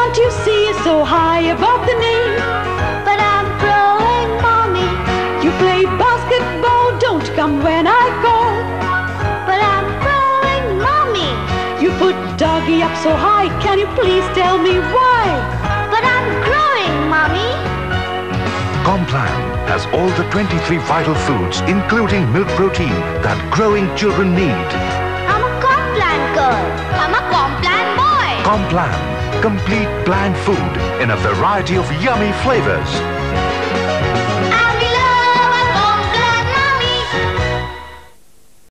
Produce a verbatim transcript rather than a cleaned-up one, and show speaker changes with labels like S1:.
S1: Can't you see it's so high above the knee?
S2: But I'm growing, Mommy.
S1: You play basketball, don't come when I call.
S2: But I'm growing, Mommy.
S1: You put doggy up so high, can you please tell me why?
S2: But I'm growing, Mommy.
S3: Complan has all the twenty-three vital foods, including milk protein, that growing children need.
S2: I'm a Complan girl. I'm a Complan boy.
S3: Complan, complete plant food in a variety of yummy flavors.